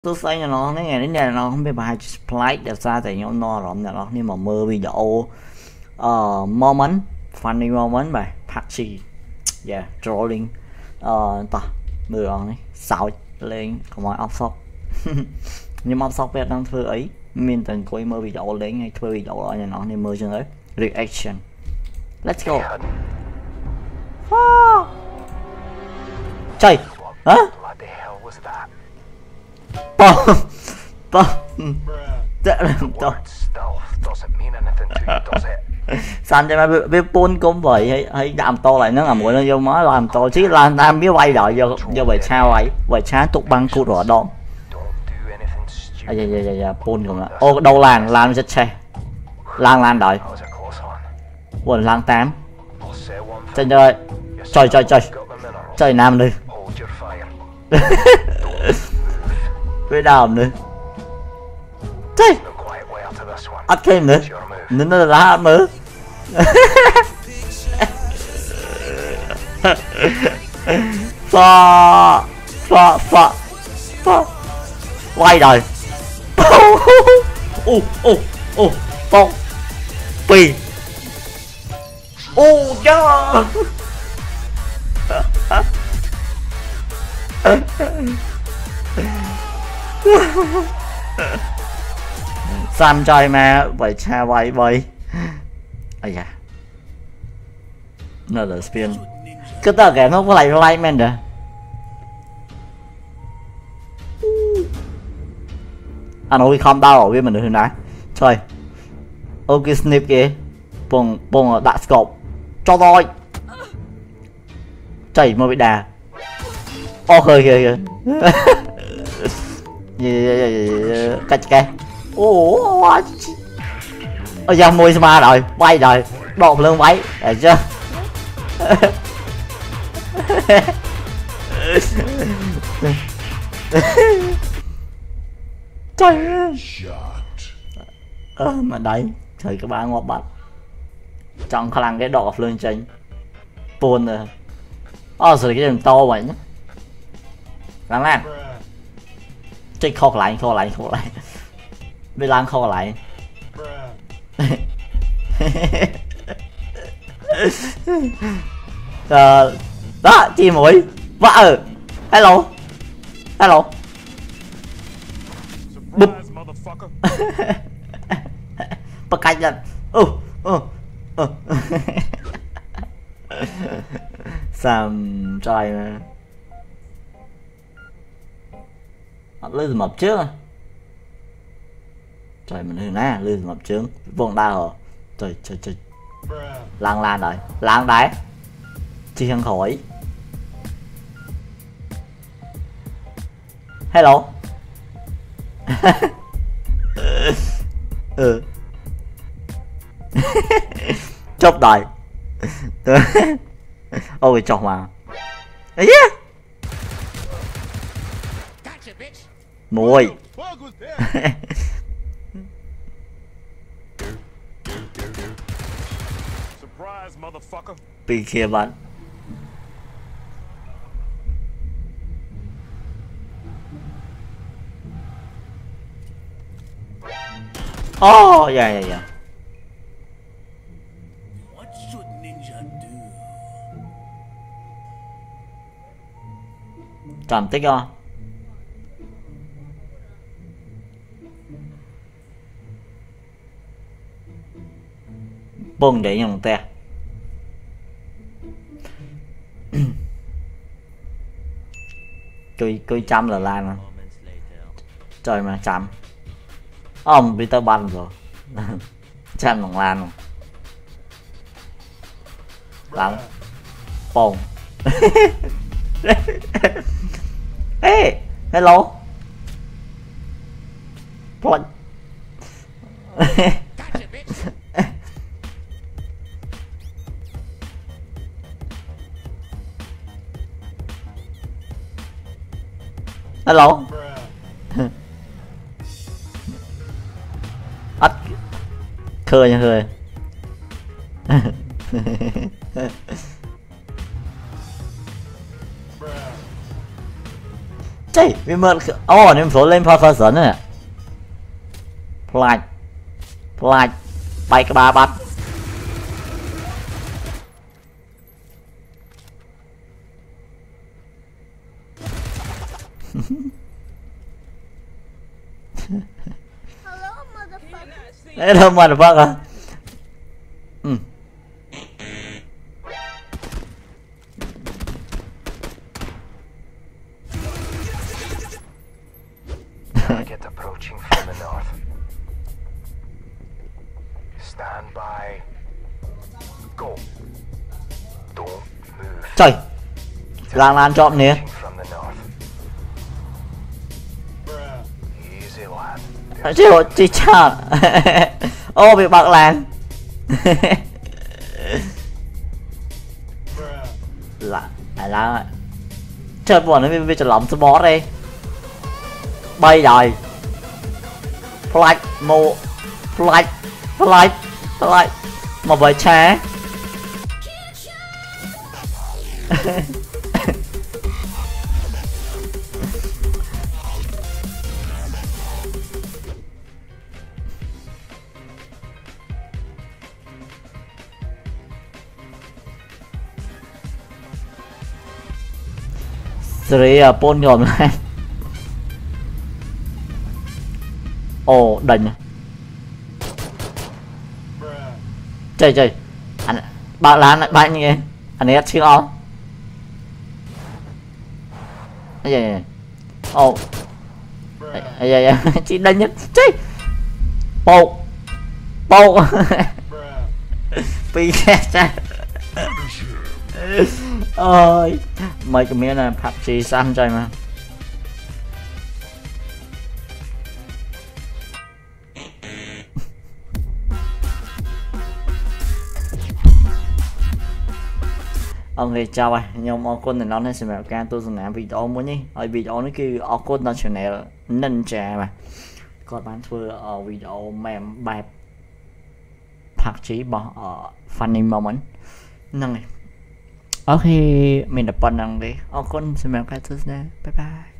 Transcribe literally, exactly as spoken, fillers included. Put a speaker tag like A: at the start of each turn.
A: tôi thấy nhà nó cái ngày đến nhà nó không biết bài play để ra thì nhau no rồi nhà nó nhưng mà mơ video uh, moment funny moment bài patchy yeah trolling uh, ta mưa rồi này sao lên không ai áp sóc nhưng mà áp sóc biết đang thưa ấy mình từng coi mơ video lên ngay thưa video ở nhà nó nên mơ cho đấy reaction let's go ah. Trời hả bom bom tôi sao cho mày biết pôn cũng vậy hay hay làm to lại nó là mỗi nó vô mới làm to chứ làm làm biết quay rồi vô vô về sao vậy về sáng tục băng cua rõ đón à dạ dạ dạ dạ pôn cũng là ô đâu làng làng rất xe làng làng đợi quần làng tám trời trời trời trời trời trời nam đi với đàm nữa trời ắt thêm nữa nên nó ra mở pha pha pha pha quay rồi ô ô ô bông pì ô cha Sam chơi mà vậy cha vậy vậy ây da nó là spin cứ tao kể nó có lại like man rồi anh nói không đau ở bên mình được nãy trời ok snip kìa bông bông đã scope cho tôi chảy mà bị đà ô khơi kìa kìa cách cái ủa ôi da môi ma rồi bay rồi đột lưng váy để chưa trời ơi mà đấy trời các bạn ngọt bật trong khả năng cái đột lên trên buồn rồi ô rồi cái đường to vậy nhá lắng lan chơi khô lại khô lại khô lại bị lan khô lại ờ đó chi mũi vợ hello hello bụp bật cạch lên ừ ừ ừ Sam trai mà lên mập trước trời mình hình nè lên mập trước vòng đa rồi trời trời trời lan lan rồi lan đấy chi ăn khỏi hello ừ chốt đời ôi chọc mà ấy mùi bị kia bạn oh yeah yeah yeah trầm tích không bông để nhồng te cười cười trăm là lan mà trời mà trăm ông bị tao bắn rồi trăm bằng lan rồi lắm bông hey hello Plug. hello ắt khơi nha khơi Chạy vì mượn ô nên số lên first person nè flash flash bay cái ba bắt đấy đâu mà được à ừ.
B: Target approaching from the north. Stand by. Go. Don't move.
A: Trời lan lan chọn nè
B: From the north. Easy lad.
A: chứ hộ chi chà ô bị bạc làn là lại là chơi buồn nó bị trở lỏng support đi bay rồi flight mô flight flight flight mà với cha Sri à pôn nhổm lại ồ đành chơi chơi anh bạn là anh bạn như anh ấy chưa không cái gì ồ ai ai chị đánh nhất chơi bộ bộ pi ra ơi mấy cái miếng này phạt chi xanh chơi mà ok chào bạn nhưng mà con này nó nên xem mẹo can tôi dừng làm video muốn nhỉ ở video nó kêu ở con nó channel nên trẻ mà còn bạn vừa ở video mềm bài phạt chi bỏ ở funny moment nâng này ok mình đã bận đi ở con xem mẹo can tôi nè bye bye